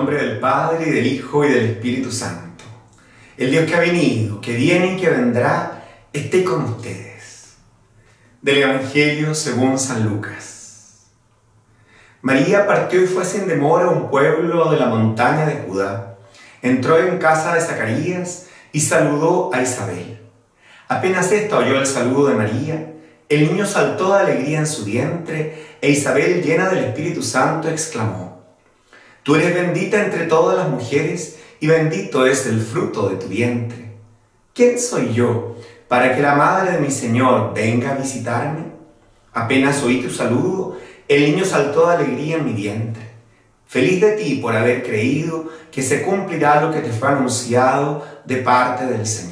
nombre del Padre, y del Hijo, y del Espíritu Santo. El Dios que ha venido, que viene y que vendrá, esté con ustedes. Del Evangelio según San Lucas. María partió y fue sin demora a un pueblo de la montaña de Judá. Entró en casa de Zacarías y saludó a Isabel. Apenas ésta oyó el saludo de María, el niño saltó de alegría en su vientre, e Isabel, llena del Espíritu Santo, exclamó: Tú eres bendita entre todas las mujeres, y bendito es el fruto de tu vientre. ¿Quién soy yo para que la madre de mi Señor venga a visitarme? Apenas oí tu saludo, el niño saltó de alegría en mi vientre. Feliz de ti por haber creído que se cumplirá lo que te fue anunciado de parte del Señor.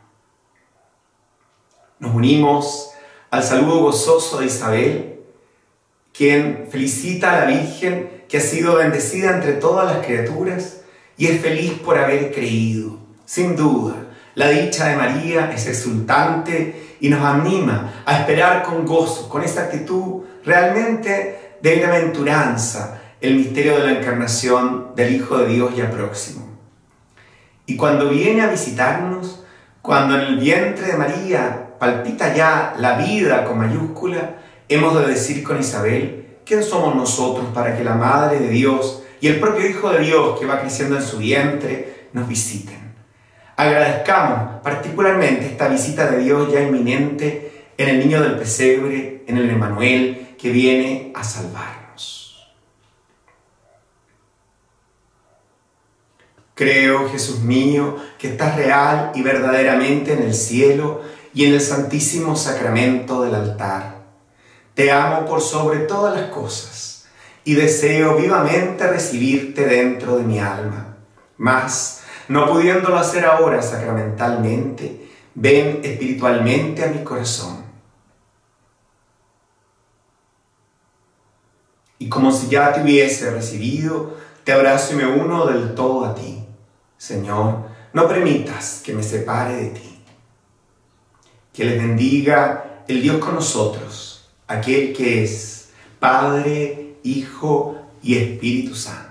Nos unimos al saludo gozoso de Isabel, quien felicita a la Virgen que ha sido bendecida entre todas las criaturas y es feliz por haber creído. Sin duda, la dicha de María es exultante y nos anima a esperar con gozo, con esa actitud realmente de bienaventuranza, el misterio de la encarnación del Hijo de Dios ya próximo. Y cuando viene a visitarnos, cuando en el vientre de María palpita ya la vida con mayúscula, hemos de decir con Isabel: ¿quién somos nosotros para que la Madre de Dios y el propio Hijo de Dios que va creciendo en su vientre nos visiten? Agradezcamos particularmente esta visita de Dios ya inminente en el niño del pesebre, en el Emmanuel que viene a salvarnos. Creo, Jesús mío, que estás real y verdaderamente en el cielo y en el santísimo sacramento del altar. Te amo por sobre todas las cosas y deseo vivamente recibirte dentro de mi alma. Mas, no pudiéndolo hacer ahora sacramentalmente, ven espiritualmente a mi corazón. Y como si ya te hubiese recibido, te abrazo y me uno del todo a ti. Señor, no permitas que me separe de ti. Que les bendiga el Dios con nosotros, aquel que es Padre, Hijo y Espíritu Santo.